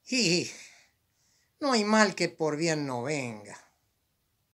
Y no hay mal que por bien no venga.